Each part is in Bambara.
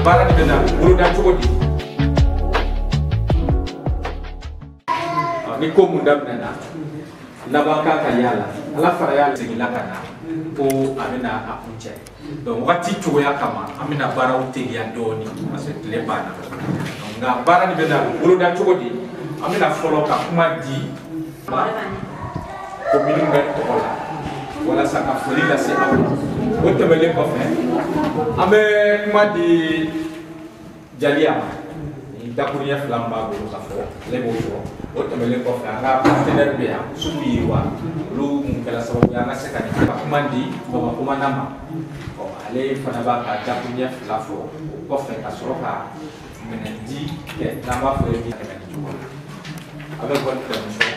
baara de bɛ na boloda cogo di ni ko mun daminɛna laban kan ka yala ala fara y'a seginna ka na ko a bɛna a kuncɛ donc wagati cogoya kama an bɛna baaraw teliya dɔɔni parce que tile banna nka baara de bɛ na boloda cogo di an bɛna fɔlɔ ka kuma di commune bɛ tɔgɔ la walasa ka foli lase aw ma o tɛmɛlen kɔfɛ an bɛ kuma di Jaliya ma ni dakuruɲɛ fila min b'a bolo ka fɔ ale b'o sɔrɔ o tɛmɛlen kɔfɛ an ka partenaire bɛ yan Sugu Yiriwa olu mun kɛra sababu ye an ka se ka nin ka kuma di Bamakɔmana ma ale fana b'a ka dakuruɲɛ fila fɔ o kɔfɛ ka sɔrɔ ka minɛ di kɛ n'an b'a fɔ ye bi tɛmɛ ni cogo la a bɛ bɔ tɛmɛ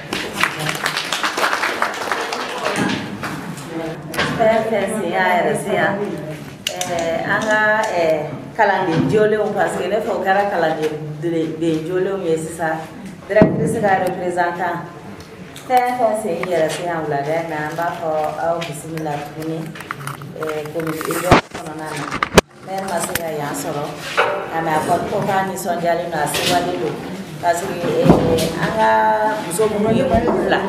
anga kalanden jolenw parce que ne fɔ kɛra kalanden jolenw ye sisan directrice ka représentant fɛn fɛn sen yɛrɛ se yan wula dɛ na an b'a fɔ aw bisimila tuguni comité kɔnɔna na maire ma se ka yan sɔrɔ mais a fɔ ko k'a nisɔndiyalen don a sewalen don parce que an ka muso minnu ye olu bila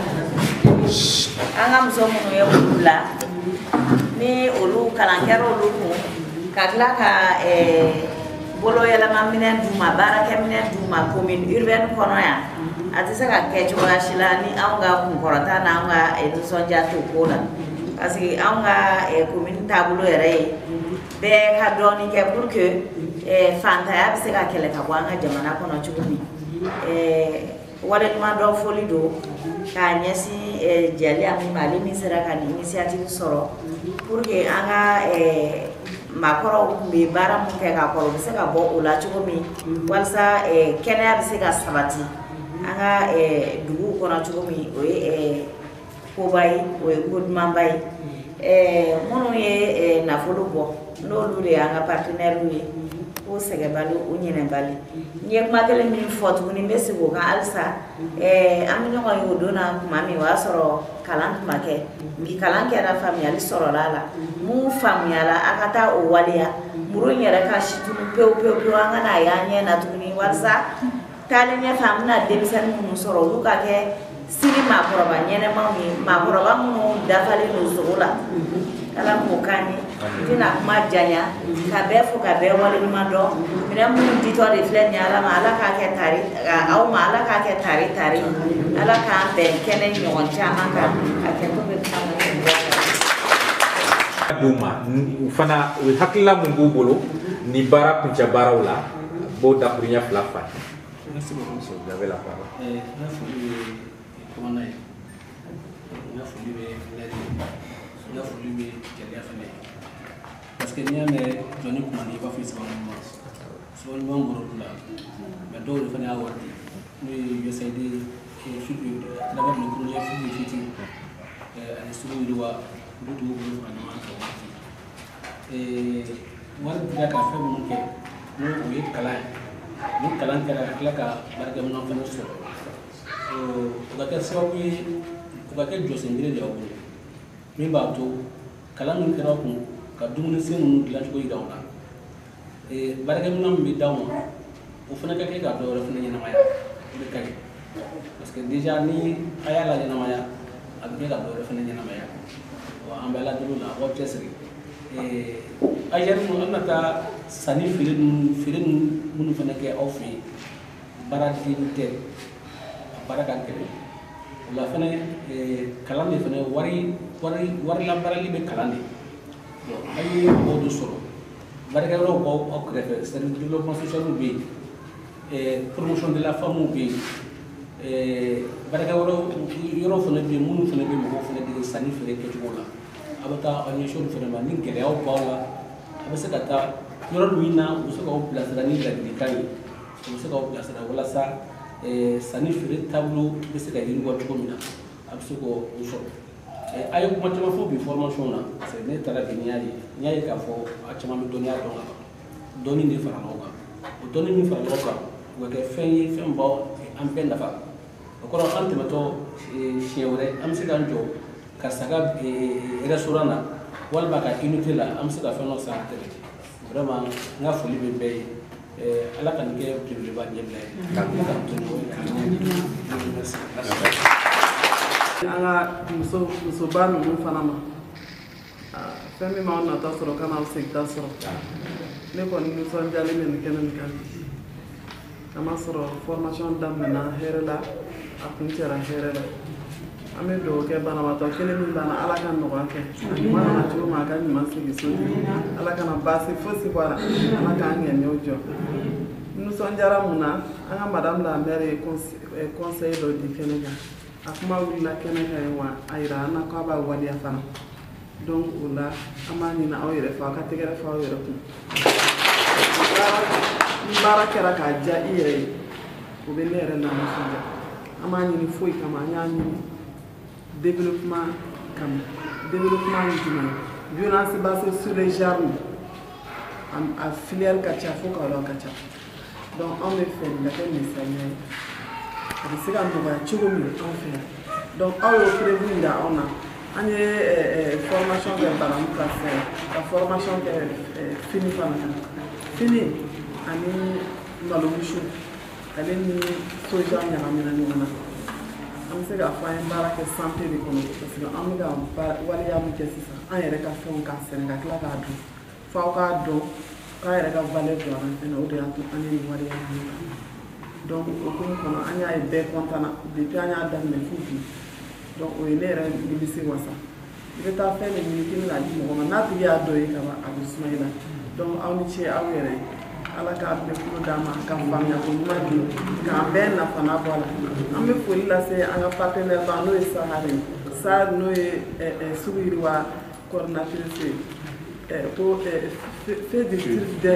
ni olu kalan kɛra olu kun ka tila ka bolo yɛlɛma minɛn d'u ma baarakɛminɛn d'u ma commune urbaine kɔnɔ yan a tɛ se ka kɛ cogoya si la ni anw ka kunkɔrɔta n'anw ka nisɔndiya t'o ko la parce que anw ka commune taabolo yɛrɛ ye bɛɛ ka dɔɔnin kɛ pour que fantanya bɛ se ka kɛlɛ ka bɔ an ka jamana kɔnɔ cogo min waleɲuman dɔn foli don k'a ɲɛsin Jaliya min ma ale min sera ka nin initiative sɔrɔ pour que an ka maakɔrɔw tun bɛ baara mun kɛ ka kɔrɔ u bɛ se ka bɔ o la cogo min walasa kɛnɛya bɛ se ka sabati an ka duguw kɔnɔ cogo min o ye koba ye o ye ko dumanba ye minnu ye nafolo bɔ n'olu de y'an ka partenaires ye ko sɛgɛbali o ɲinɛbali n ye kuma kelen min fɔ tuguni n bɛ segin o kan halisa an bɛ ɲɔgɔn ye o don na tuma min o y'a sɔrɔ kalan tun ma kɛ bi kalan kɛra faamuyali sɔrɔla a la mun faamuyala a ka taa o waleya muru in yɛrɛ ka situnu pewu pewu pewu an ka n'a y'an ɲɛ na tuguni walasa taalen ɲɛfɛ an bɛna denmisɛnnin minnu sɔrɔ olu ka kɛ sini maakɔrɔba ɲɛnɛmaw ye maakɔrɔba minnu dafalen don sogo la ala k'o k'an ye n tɛna kuma janya ka bɛɛ fo ka bɛɛ waleɲuman dɔn minɛn minnu ditɔ de filɛ nin ye ala ma ala k'a kɛ tari aw ma ala k'a kɛ tari tari ala k'an bɛn kɛnɛ ɲɔgɔn caman kan a kɛtɔ bɛ kan d'u ma u fana u hakilila mun b'u bolo ni baara kuncɛ baaraw la b'o dakuruɲɛ fila fa Merci beaucoup, monsieur. Vous avez la parole. Parce que nous avons Johnny Koumani, il va faire ce qu'on a fait. So nous avons là. Mais donc il fallait avoir dit. Nous essayons de travers le projet futur. Les studios de loi, nous devons nous faire et moi je dirais qu'à faire mon que nous y calan. Nous calan que la barque de mon enfant sur. On va faire ça oui. On va faire José Ndele de Aogo. Mais bateau calan nous kera ko ka dumuni sen nu dilan cogo yira ona barakaminam bi daw o fana ka kɛ ka dɔ wɛrɛ fana ɲɛnamaya o de ka ɲi parce que déjà ni a y'a la ɲɛnamaya a bɛ kɛ ka dɔ wɛrɛ fana ɲɛnamaya wa an bɛ ala deli la aw cɛsiri agɛri nu an bɛna taa sanni feere minnu fana kɛ aw fɛ yen baara deni tɛ a baara ka gɛlɛn o la fana kalan de fana wari labaarali bɛ kalan de ayi mɔgɔw do sɔrɔ barikayɔrɔw b'aw aw kɛrɛfɛ c'est-à-dire développement social bɛ yen promotion de la femme bɛ yen barikayɔrɔ fana bɛ yen minnu fana bɛ mɔgɔw fana dege sanni feere kɛcogo la a bɛ taa aw ɲɛsin olu fana ma ni gɛlɛyaw b'aw la a bɛ se ka taa yɔrɔ min na u bɛ se k'aw bilasira ni ladilikan ye u bɛ se k'aw bilasira walasa sanni feere taabolo bɛ se ka yiriwa cogo min na a bɛ se k'o sɔrɔ. A ye kuma caman fɔ bi formation na parce que ne taara bi n y'a ye k'a fɔ a caman bɛ dɔnniya dɔn a kan dɔnni de fara ɲɔgɔn kan o dɔnni min fara ɲɔgɔn kan o bɛ kɛ fɛn ye fɛn b'aw an bɛɛ nafa o kɔrɔ an tɛmɛtɔ siɲɛ wɛrɛ an bɛ se k'an jɔ ka saga restaurant na walima ka unité la an bɛ se ka fɛn dɔ san tɛmɛ vraiment nga foli be be ala kan ke privilege ba nyebla anga muso ba nu fana ma fɛn min m'aw nata sɔrɔ ka n'aw segin sɔrɔ ne kɔni nisɔndiyalen bɛ nin kɛnɛ nin kan kama sɔrɔ formation daminɛna hɛrɛ la a kun cɛra hɛrɛ la an bɛ dugawu kɛ banabaatɔ kelen min bana ala ka nɔgɔya kɛ a ɲuman nana cogo min a ka ɲuman segin so ala kana baasi fosi bɔ a la ala k'an ŋɛniɛw jɔ nisɔndiyara mun na an ka madame la maire ye conseil dɔ di kɛnɛ kan a kuma wulila kɛnɛ kan ye wa a yira an na k'a b'a waleya fana donc o la an b'a ɲini aw yɛrɛ fɛ aw ka tɛgɛrɛ fɔ aw yɛrɛ kun ni baara kɛra k'a diya i yɛrɛ ye o bɛ ne yɛrɛ na nisɔndiya an b'a ɲini foyi kama an y'a ɲini développement kama développement ye jumɛn ye violence basée sur les genres a filière ka ca fo ka yɔrɔ ka ca donc anw bɛ fɛ nin ka kɛ misaliya ye a bɛ se ka nɔgɔya cogo min anw fɛ yan donc aw y'o prévu yira anw na an ye formation kɛ banamu ka fɛ ka formation kɛ fini fana kan fini ani malowusu ale ni soja ɲagamina ɲɔgɔn na an bɛ se k'a fɔ an ye baara kɛ santé de kɔnɔ parce que an bɛ ka waleya min kɛ sisan an yɛrɛ ka fɛnw k'a sɛnɛ ka tila k'a dun fo aw k'a dɔn k'a yɛrɛ ka valeur don a la fɛnɛ o de y'a to an ye nin waleya min kɛ donc o hukumu kɔnɔ an y'a ye bɛɛ content na depuis an y'a daminɛ fo bi donc o ye ne yɛrɛ nimisi wasa i bɛ taa fɛn de ɲini k'i bɛna di mɔgɔ ma n'a tigi y'a dɔn ye kaban a bɛ suma i la donc aw ni ce aw yɛrɛ ye ala k'a bɛɛ kulo d'a ma ka faamuya ko ɲuman di k'an bɛɛ nafa n'a bɔ a la an bɛ foli lase an ka partenaire ba n'o ye sahare sa n'o ye sugu yiriwa coordinatrice ko fait des trucs de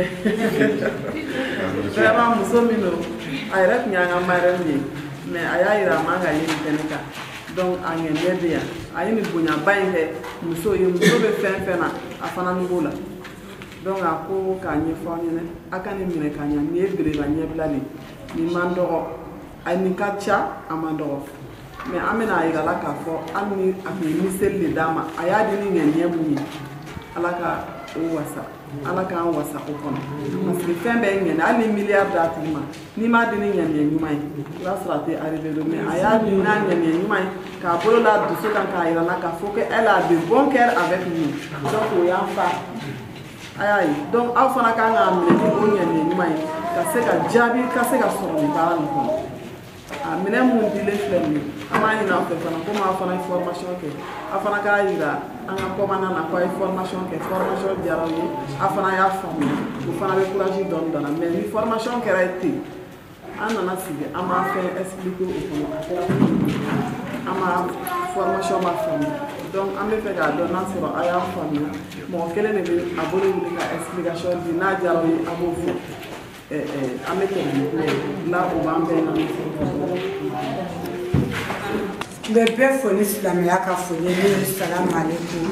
vraiment muso min don a yɛrɛ tun y'an ka marraine ye mais a y'a yira a man ka ye nin kɛnɛ kan donc a ŋɛniɛ bɛ yan a ye nin bonyaba in kɛ muso ye muso bɛ fɛn fɛn na a fana ni b'o la donc a ko k'a ɲɛfɔ aw ɲɛna a ka nin minɛ ka ɲa nin ye belebeleba ɲɛbila de nin man dɔgɔ a nin ka ca a man dɔgɔ mais an bɛna a yira la k'a fɔ hali ni a tun ye miseli de d'a ma a y'a di ni ŋɛniɛ mun ye ala ka o wasa ala k'an wasa o kɔnɔ parce que fɛn bɛɛ ye ŋɛniɛ hali ni miliyari d'a tigi ma n'i m'a di ni ŋɛniɛ ɲuman ye i b'a sɔrɔ a tɛ arrivé don mais a y'a di n'a ŋɛniɛ ɲuman ye k'a bolo la dusu kan k'a yira la k'a fɔ que elle a de bon cœur avec nous donc o y'an fa a y'a ye donc aw fana kan k'a minɛ ni o ŋɛniɛ ɲuman ye ka se ka jaabi ka se ka sɔrɔ nin baara nin kɔnɔ a minɛ mun dilen filɛ nin ye an b'a ɲini aw fɛ fana komi aw fana ye formation kɛ aw fana k'a yira an ka commandant na k'aw ye formation kɛ formation diyara aw ye aw fana y'a faamuya o fana bɛ courage dɔɔni dɔn na mais ni formation kɛra ye ten an nana sigi an b'a fɛn expliquer o kɔnɔ a kɛra an ma formation ma faamuya donc an bɛ fɛ k'a dɔn n'a sɔrɔ a y'a faamuya mɔgɔ kelen de bɛ a bolo wuli ka explication di n'a diyara aw ye a b'o fɔ an bɛ tɛmɛ la o b'an bɛɛ na n bɛ bɛɛ fo ni silamɛya ka foli n'o ye salamu aleykum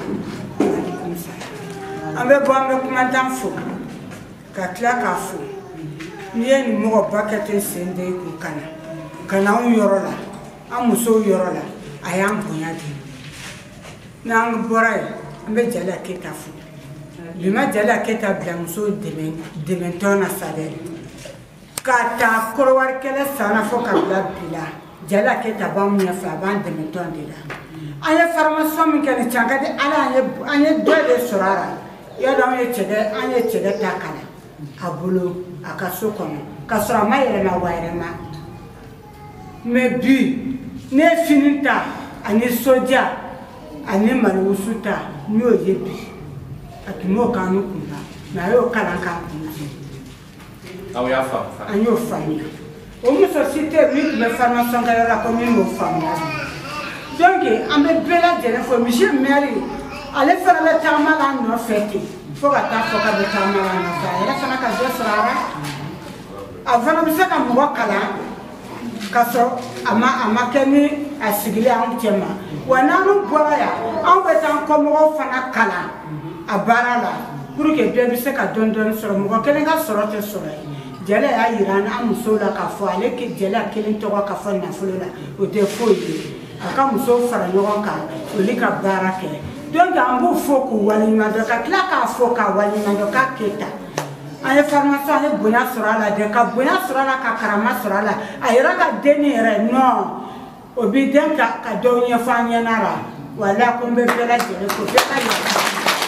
an bɛ bɔ an bɛ kumantan fo ka tila k'a fo n'i ye nin mɔgɔba kɛ ten sen de kun ka na anw yɔrɔ la an musow yɔrɔ la a y'an bonya de n'an bɔra yen an bɛ Jaliya Keyita fo bi ma Jaliya Keyita bila musow dɛmɛtɔ na sa dɛ k'a ta Kɔrɔwari kɛlɛ san na fo ka bila bi la Jaliya Keyita b'anw ɲɛfɛ a b'an dɛmɛ tɔn de la an ye formation min kɛ nin can ka di ala an ye dɔ de sɔrɔ a la yadɔ an ye cɛkɛ ta kalan a bolo a ka so kɔnɔ ka sɔrɔ a ma yɛlɛma wa yɛlɛma mais bi ne ye fini ta ani soja ani malowusu ta n y'o ye bi a tun m'o k'an kunna mais a y'o kalan k'an kun aw y'a faamu an y'o faamuya o muso si tɛ min tun bɛ formation kɛ yɔrɔ la ko min m'o faamuya donc an bɛ bɛɛ lajɛlen fo monsieur maire ale fana bɛ taama la an nɔfɛ ten fo ka taa fɔ k'a bɛ taama la an nɔfɛ a yɛrɛ fana ka dɔ sɔrɔ a la a fana bɛ se ka mɔgɔ kalan ka sɔrɔ a ma kɛ ni a sigilen anw cɛ ma wa n'an bɔra yan anw bɛ taa an kɔmɔgɔw fana kalan a baara la pour que bɛɛ bɛ se ka dɔɔni dɔɔni sɔrɔ mɔgɔ kelen ka sɔrɔ tɛ sɔrɔ ye Jaliya y'a yira an musow la k'a fɔ ale Jaliya kelen tɔgɔ ka fɔ nafolo la o tɛ foyi ye a ka musow fara ɲɔgɔn kan olu ka baara kɛ donc an b'u fo k'u waleɲumandɔn ka tila k'a fɔ k'a waleɲumandɔn k'a Keyita an ye formation an ye bonya sɔrɔ a la dɛ ka bonya sɔrɔ a la ka karama sɔrɔ a la a yɛrɛ ka denni yɛrɛ non o bi den ka dɔw ɲɛfɔ an ɲɛna la wala ko n bɛ bɛɛ lajɛlen fo bɛɛ ka yafa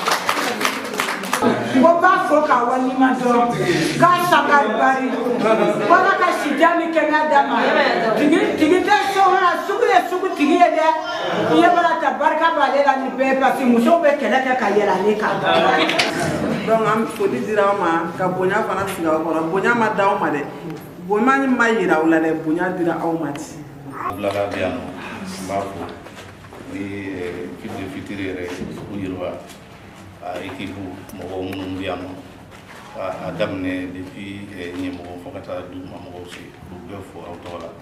ko b'a fɔ ka waleɲuman dɔn k'a saka bari wala ka sija ni kɛnɛya d'a ma tigi tɛ so kɔnɔ sugu ye sugu tigi ye dɛ i ye bala ta barika b'ale la ni bɛɛ parce que musow bɛ kɛlɛ kɛ ka yɛlɛ ale kan donc an foli dira aw ma ka bonya fana sigi aw kɔrɔ bonya ma d'aw ma dɛ bonya ma yira aw la dɛ bonya dira aw ma ti Abdoulaye Diallo n b'a fɔ ni fitiri yɛrɛ sugu yiriwa a équipe mɔgɔw minnu bɛ yan nɔ a daminɛ depuis ɲɛmɔgɔ fo ka taa duguma mɔgɔw se k'u bɛɛ fo aw tɔgɔ la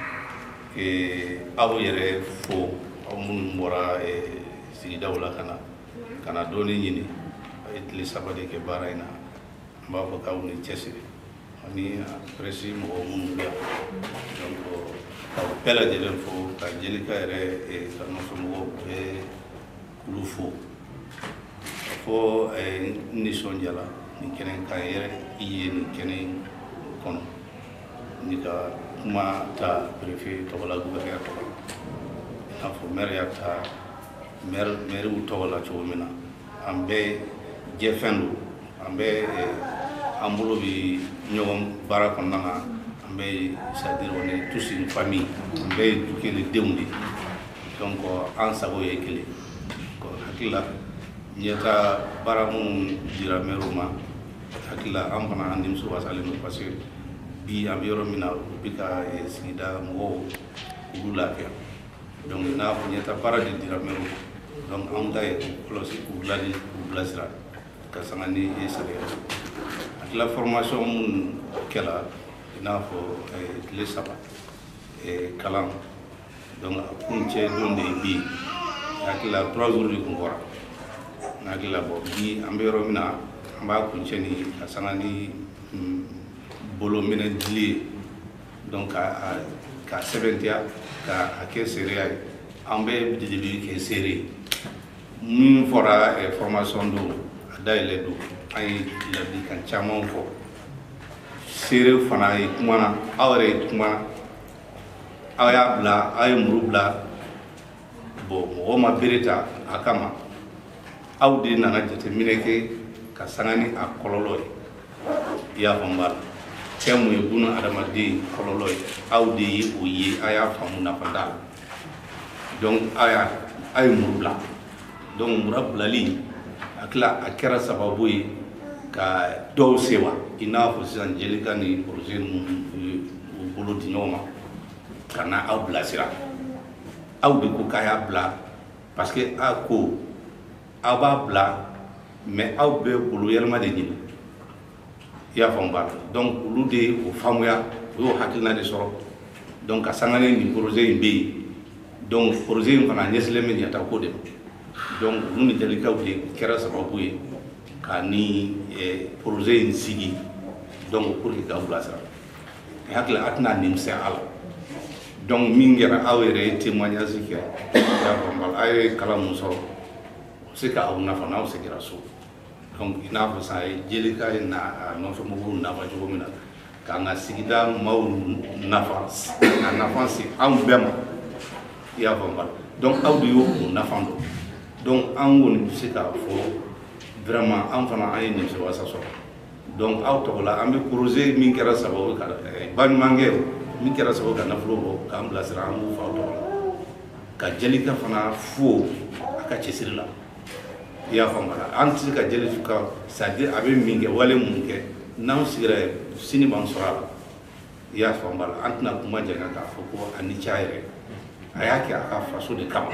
aw yɛrɛ fo aw minnu bɔra sigidaw la ka na dɔɔni ɲini a ye tile 3 de kɛ baara in na n b'a fɔ k'aw ni cɛsiri ani presse mɔgɔw minnu bɛ yan donc ka bɛɛ lajɛlen fo ka Jelika yɛrɛ ka nɔfɛmɔgɔw bɛɛ k'olu fo fo nisɔndiyala nin kɛnɛ ka yɛrɛ i ye nin kɛnɛ kɔnɔ ni ka kuma ta préfet tɔgɔ la gouverneur tɔgɔ la i n'a fɔ maire y'a ta maire tɔgɔ la cogo min na an bɛɛ jɛfɛn don an bɛɛ an bolo bɛ ɲɔgɔn baara kɔnɔna na an bɛɛ c'est-à-dire on est tous une famille an bɛɛ ye du kelen denw de donc an sago ye kelen hakili la ɲɛta baara minnu dira maire ma hakili la an fana an denmuso wasalen don parce que bi an bɛ yɔrɔ min na u bɛ ka sigida mɔgɔw olu lafiya donc n'a fɔ ɲɛta baara de dira maire ma donc anw ta ye kɔlɔsi k'u ladi k'u bilasira ka sanga ni sariya hakili la formation minnu kɛla i n'a fɔ tile 3 kalan donc a kuncɛ don de ye bi hakili la 3 jours de tun bɔra hakili la bɔ bi an bɛ yɔrɔ min na an b'a kuncɛ ni ka sanga ni bolo minɛ dili ye donc ka sɛbɛntiya ka kɛ seereya ye an bɛ delibi kɛ seere min fɔra formation don a dayɛlɛ don an ye ladilikan caman fɔ seere fana ye kumana aw yɛrɛ ye kumana aw y'a bila aw ye muru bila bon mɔgɔ ma bere ta a kama aw de nana jateminɛ kɛ ka sanga ni a kɔlɔlɔ ye i y'a faamu la fɛn mun ye buna adamaden kɔlɔlɔ ye aw de ye o ye a y'a faamu nafa t'a la donc a ye muru bila donc mura bilali a tila a kɛra sababu ye ka dɔw sewa i n'a fɔ sisan Jelika ni projet ninnu u bolo di ɲɔgɔn ma ka na aw bilasira aw de ko k'a y'a bila parce que a ko aw b'a bila mais aw bɛ bolo yɛlɛma de ɲini i y'a faamu ba la donc olu de o faamuya o y'o hakilina de sɔrɔ donc ka sanga ni nin projet in bɛ yen donc projet in fana ɲɛsilen bɛ ɲɛta ko de ma donc olu ni Jelikaw de kɛra sababu ye ka ni projet in sigi donc pour que k'aw bilasira mais hakili a tɛna nimisa a la donc min kɛra aw yɛrɛ ye témoignage kɛ i y'a faamu a ye kalan mun sɔrɔ se ka aw nafa n'aw segira so donc i n'a fɔ sisan Jelika ye a nɔfɛmɔgɔw nafa cogo min na k'an ka sigida maaw nafa a nafa se anw bɛɛ ma i y'a faamu donc aw de y'o nafa dɔn donc an kɔni bɛ se k'a fɔ vraiment an fana an ye nimisiwasa sɔrɔ donc aw tɔgɔ la an bɛ projet min kɛra sababu ka baɲumankɛ min kɛra sababu ka nafolo bɔ k'an bilasira an b'u fɔ aw tɔgɔ la ka Jelika fana fo a ka cɛsiri la i y'a faamu an tɛ se ka Jelika c'est-à-dire a bɛ min kɛ wale mun kɛ n'anw sigira sini b'an sɔrɔ a la i y'a faamu an tɛna kuma janya k'a fɔ ko a ni ca yɛrɛ a y'a kɛ a ka faso de kama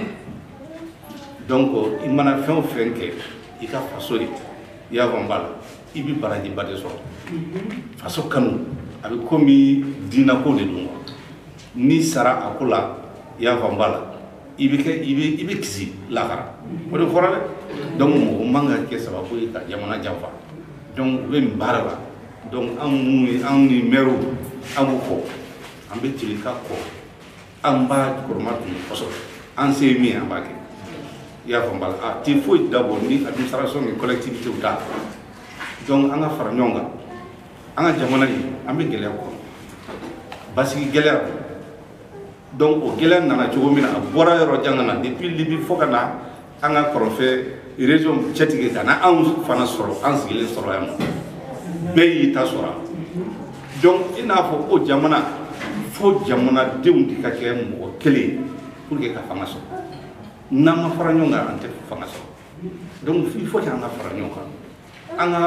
donc i mana fɛn o fɛn kɛ i ka faso de i y'a faamu i bɛ barajiba de sɔrɔ faso kanu a bɛ komi diinako de don ni sara a ko la i y'a faamu i bɛ kisi lahara o de fɔra dɛ donc mɔgɔ man ka kɛ sababu ye ka jamana janfa donc u bɛ nin baara la donc anw ni maire an b'o kɔ an bɛ Jelika kɔ an b'a kɔrɔma tun kosɛbɛ an se min an b'a kɛ i y'a faamu a tɛ foyi dabɔ ni administration ni collectivité ta donc an ka fara ɲɔgɔn kan an ka jamana in an bɛ gɛlɛya kɔnɔ basigi gɛlɛya donc o gɛlɛya nana cogo min na a bɔra yɔrɔ jan na depuis Libi fo ka na an ka kɔrɔnfɛ région cɛtigɛ ka na anw fana sɔrɔ an sigilen sɔrɔ yan nɔ bɛɛ y'i ta sɔrɔ donc i n'a fɔ ko jamana fo jamanadenw de ka kɛ mɔgɔ kelen pour que ka fanga sɔrɔ n'an ma fara ɲɔgɔn kan an tɛ fanga sɔrɔ donc il faut que an ka fara ɲɔgɔn kan an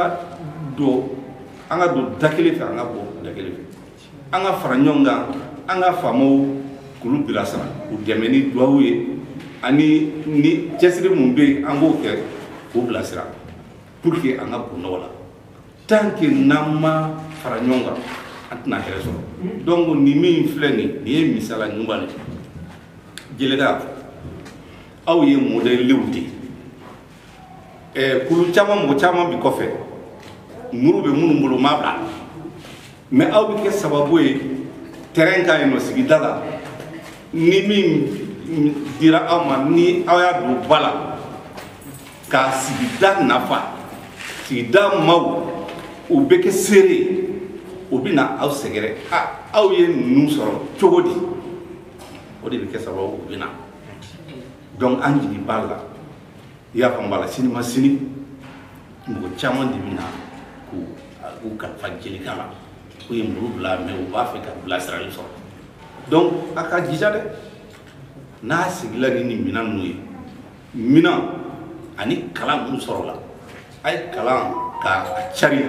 ka don da kelen fɛ an ka bɔ da kelen fɛ an ka fara ɲɔgɔn kan an ka faamaw k'olu bilasira u dɛmɛ ni duwawu ye ani ni cɛsiri mun bɛ yen an b'o kɛ k'o bilasira pour que an ka bɔ nɔgɔ la tant que n'an ma fara ɲɔgɔn kan an tɛna hɛrɛ sɔrɔ donc nin min filɛ nin ye misala ɲuman de ye Jelika aw ye modèlew de ye kulu caman mɔgɔ caman bi kɔfɛ muru bɛ minnu bolo ma bila mais aw bɛ kɛ sababu ye terrain ka yen nɔ sigida la ni min dira aw ma ni aw y'a don ba la ka sigida nafa sigida maaw u bɛ kɛ seere ye u bɛ na aw sɛgɛrɛ aw ye ninnu sɔrɔ cogo di o de bɛ kɛ sababu u bɛ na donc an jigi b'a la i y'a faamu b'a la sini ma sini mɔgɔ caman de bɛ na k'u kalifa Jelika la u ye muru bila mais u b'a fɛ ka bilasirali sɔrɔ donc a ka jija dɛ n'a sigila ni nin minɛn ninnu ye minɛn ani kalan minnu sɔrɔla a ye kalan k'a cari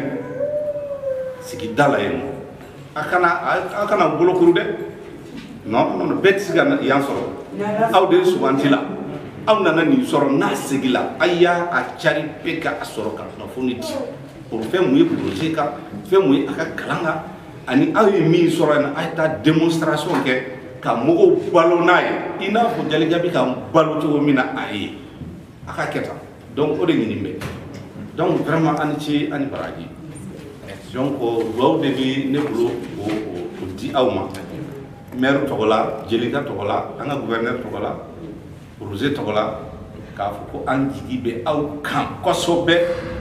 sigida la yen nɔ a kana bolokuru dɛ non bɛɛ tɛ se ka yan sɔrɔ aw de ye sugantila aw nana nin sɔrɔ n'a segila a y'a cari bɛɛ ka sɔrɔ ka kunnafoni di o fɛn mun ye projet kan fɛn mun ye a ka kalan kan ani aw ye min sɔrɔ yen a ye taa démonstration kɛ ka mɔgɔw balo n'a ye i n'a fɔ Jelika bɛ ka balo cogo min na a ye a ka kɛ tan donc o de ɲini bɛ donc vraiment ani ce ani baraji donc duwawu de bɛ ne bolo o di aw ma maire tɔgɔ la Jelika tɔgɔ la an ka gouverneur tɔgɔ la Rosé tɔgɔ la k'a fɔ ko an jigi bɛ aw kan kosɛbɛ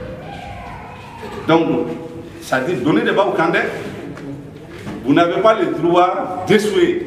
donc ça dit donner de b'aw kan dɛ vous n'avez pas le droit d'échouer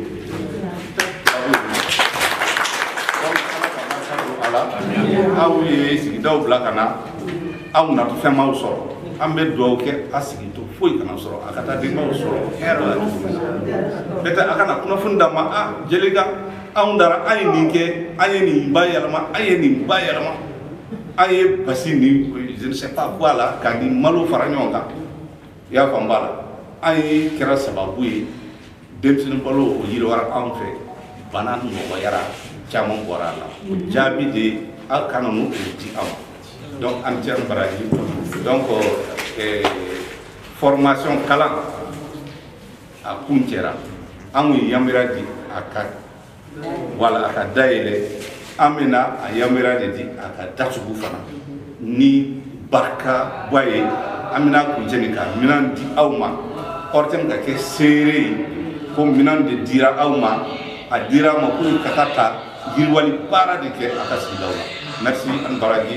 aw ye sigidaw bila ka na aw natu fɛn m'aw sɔrɔ an bɛ duwawu kɛ a sigito foyi kana sɔrɔ a ka taa denbaw sɔrɔ hɛrɛ la cogo min na n'o tɛ a kana kunnafoni d'a ma Jelika anw dara an ye nin kɛ an ye nin bayɛlɛma an ye nin bayɛlɛma an ye basi ni je ne sais pas quoi la ka ni malo fara ɲɔgɔn kan i y'a faamu b'a la an ye kɛra sababu ye denmisɛnnin balo o yiriwara anw fɛ bana nɔgɔyara caman bɔra a la o jaabi de aw kana n'o di aw ma donc an tɛ baraji donc formation kalan a kun cɛra an ye yamira di a ka wala a ka dayɛlɛ an bɛna a yamira de di a ka datugu fana ni barika bɔ a ye an bɛna kuncɛni ka minɛn di aw ma ORTM ka kɛ seere ye ko minɛn de dira aw ma a dira ma pour ka taa ta yiriwali baara de kɛ a ka sigidaw la merci an baraji.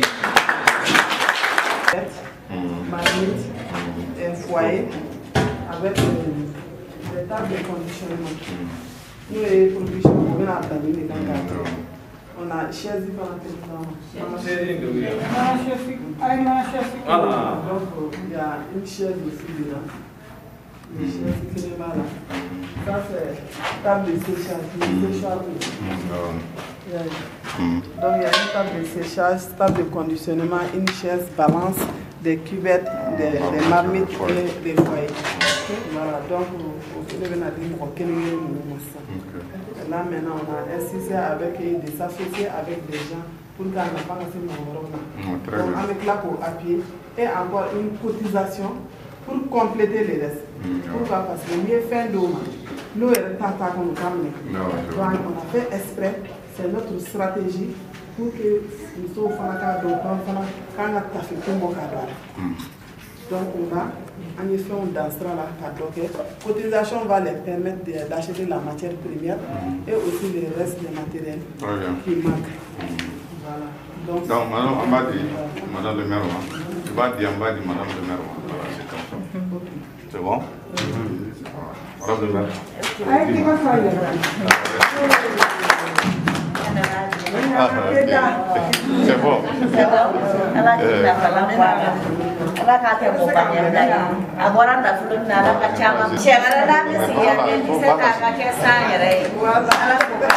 Un foyer avec des tables de conditionnement. Nous, les productions, on a appelé les gars. On a chaise différentes. Donc, il y a une chaise aussi dedans. Les chaises qui sont là. Ça, c'est table de séchage. Donc, il y a une table de séchage, table de conditionnement, une chaise balance, des cuvettes, des marmites et des foyers. Voilà, donc là maintenant on a insisté avec des associés, avec des gens pour qu'on n'a pas assez de donc avec là pour appuyer et encore une cotisation pour compléter les restes. Pourquoi? Parce que mieux fin d'eau, nous on a fait exprès, c'est notre stratégie pour que nous soyons donc on va en effet on dansera là. Cotisation va les permettre d'acheter la matière première et aussi le reste des matériels qui manquent. Voilà. Donc madame, on va dire madame le maire, on va dire madame le maire. Voilà, c'est comme ça. C'est bon? Madame le maire. C'est bon. Ala k'a kɛ mɔgɔbanyabila ye a bɔra nafolo min na ala ka caman cɛ wɛrɛ la bɛ sigi yan kɛ tɛ se k'a ka kɛ san yɛrɛ ye ala k'o kɛ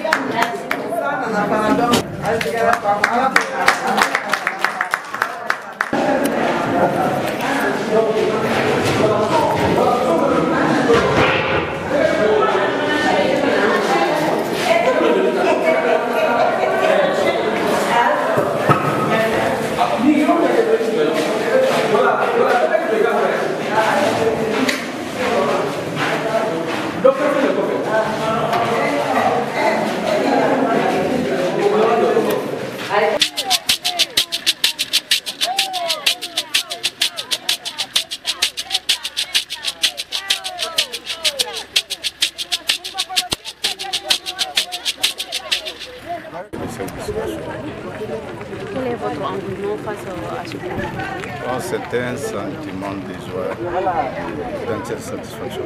Quel est votre engouement face à ce projet? C'est un sentiment de joie, d'entière satisfaction.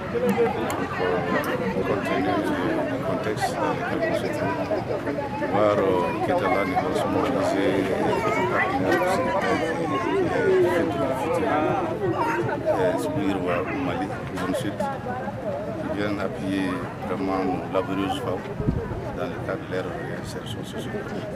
Compte tenu du contexte dans lequel nous sommes, voir Ketala nous sommes mobilisés, les partenaires au Mali, zone sud, qui viennent appuyer vraiment nos laborieuses femmes dans le cadre de leur réinsertion socio-économique.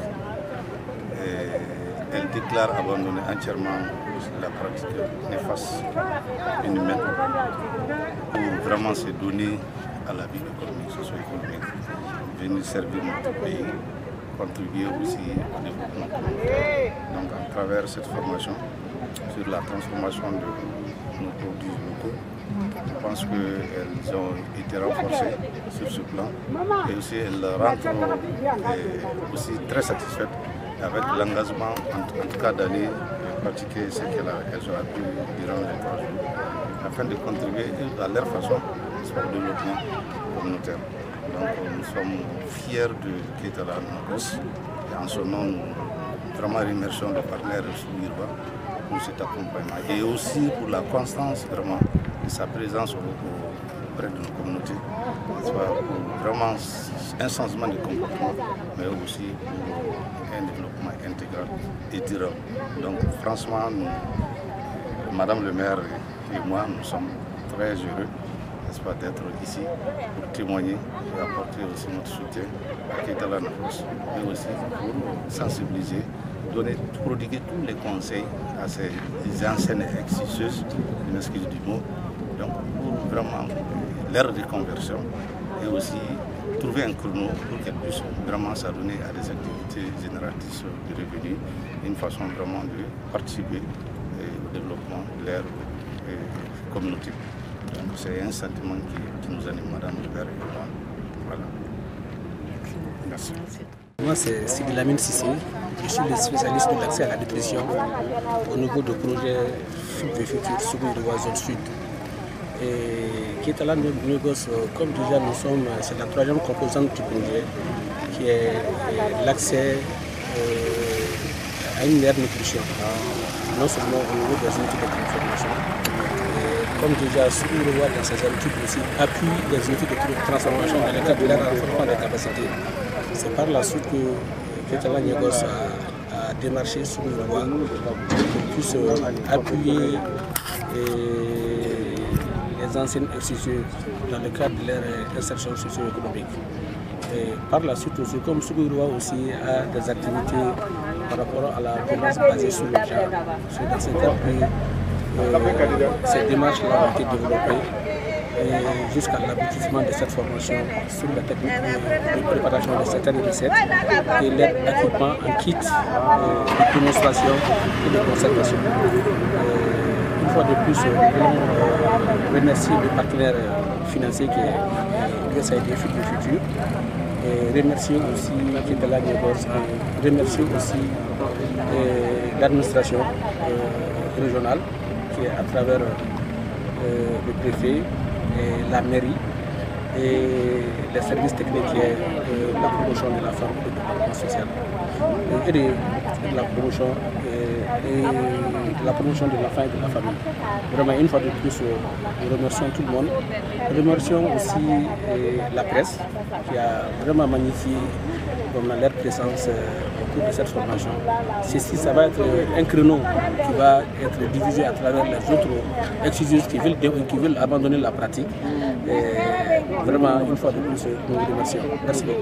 Elle déclare abandonner entièrement la pratique néfaste inhumaine pour vraiment se donner à la vie économique, socio-économique, venir servir notre pays, contribuer aussi au développement communautaire. Donc à travers cette formation sur la transformation de nos produits locaux, je pense qu'elles ont été renforcées sur ce plan et aussi elles rentrent aussi très satisfaites avec l'engagement, en tout cas d'aller pratiquer ce qu'elles ont appris durant les 3 jours, afin de contribuer à leur façon au développement communautaire. Donc nous sommes fiers de Ketala Nogos et en son nom nous vraiment remercions le partenaire Soumirba pour cet accompagnement et aussi pour la constance vraiment de sa présence auprès de nos communautés, pour vraiment un changement de comportement, mais aussi pour un développement intégral et durable. Donc franchement, Madame le maire et moi, nous sommes très heureux d'être ici pour témoigner et apporter aussi notre soutien à Ketala Nogos, mais aussi pour sensibiliser, prodiguer tous les conseils à ces anciennes exigeuses, je m'excuse du mot, donc pour vraiment leur reconversion et aussi trouver un chrono pour qu'elles puissent vraiment s'adonner à des activités génératrices de revenus, une façon vraiment de participer au développement de leur communauté. Donc c'est un sentiment qui nous anime, Madame le maire et moi. Voilà. Merci. Moi c'est Sidi Lamine Sissé, je suis le spécialiste de l'accès à la nutrition au niveau du projet Food the Future Sougourwa Zone Sud. Et Ketala Nogos, comme déjà nous sommes, c'est la 3e composante du projet qui est l'accès à une meilleure nutrition, non seulement au niveau des unités de transformation. Comme déjà Sougourwa dans ses habitudes aussi appuie les unités de transformation dans le cadre de leur renforcement des capacités. C'est par la suite que Ketala Nogos a démarché Sougourwa pour qu'il puisse appuyer les anciennes institutions dans le cadre de leur insertion socio-économique. Et par la suite aussi, comme Sougourwa aussi a des activités par rapport à la commerce basée sur le genre. C'est dans ce cadre que ces démarches-là ont été développées jusqu'à l'aboutissement de cette formation sur la technique de préparation de certaines recettes et l'aide d'équipement en kit de démonstration et de conservation. Une fois de plus, nous voulons remercier le partenaire financier qui est l'USAID Food the Future et remercier aussi Ketala Nogos et remercier aussi l'administration régionale qui est à travers le préfet et la mairie et les services techniques et la promotion de la femme et du développement social. Et de la promotion de l'enfant et de la famille. Vraiment, une fois de plus, nous remercions tout le monde. Nous remercions aussi la presse qui a vraiment magnifié leur présence au cours de cette formation. Ceci, ça va être un créneau qui va être divisé à travers les autres étudiants qui veulent abandonner la pratique. Et vraiment, une fois de plus, nous vous remercions. Merci beaucoup.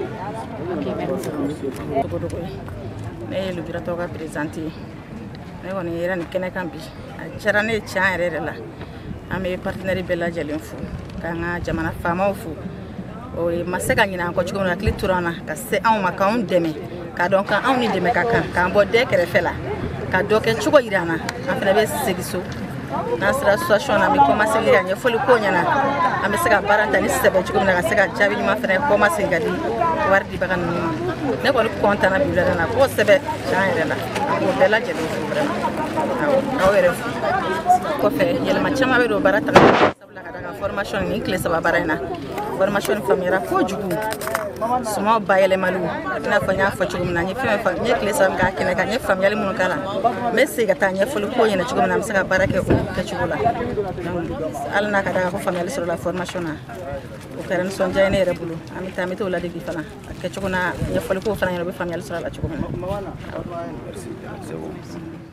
Ne Lubirato ka présenté ne kɔni yɛrɛ ni kɛnɛ kan bi a diyara ne ye tiɲɛ yɛrɛ de la an bɛ partenaire bɛɛ lajɛlen fo k'an ka jamana faamaw fo o ma se ka ɲinɛ an kɔ cogo min na hakili tora an na ka se anw ma k'anw dɛmɛ k'a dɔn k'anw ni dɛmɛ ka kan k'an bɔ den kɛrɛfɛ la ka dɔ kɛ cogo yira an na an fana bɛ segin so n'an sera association na an bɛ commencer ka ɲɛfɔli k'o ɲɛna an bɛ se ka baara ta ni sɛbɛ cogo min na ka se ka jaabi ɲuman fana commencer ka di wari dibaga ninnu ma ne kɔni content na bi wulada na kosɛbɛ tiɲɛ yɛrɛ la an b'o bɛɛ lajɛlen fo vraiment aw yɛrɛ fo kɔfɛ yɛlɛma caman bɛ don baara taga sabula ka daga formation ni tile saba baara in na formation ni faamuyara kojugu sumaw bayɛlɛmaliw i n'a fɔ n y'a fɔ cogo min na n ye fɛn fɛn n ye tile saba min k'a kɛnɛ kan n ye faamuyali minnu k'a la n bɛ segin ka taa ɲɛfɔli k'o ɲɛna cogo min na an bɛ se ka baara kɛ o kɛcogo la hali n'a ka daga ko faamuyali sɔrɔla formation na o kɛra nisɔndiya ye ne yɛrɛ bolo an bɛ taa an bɛ t'o ladege fana a kɛcogo na ɲɛfɔli k'o fana ɲɛna o bɛ faamuyali sɔrɔ a la cogo min na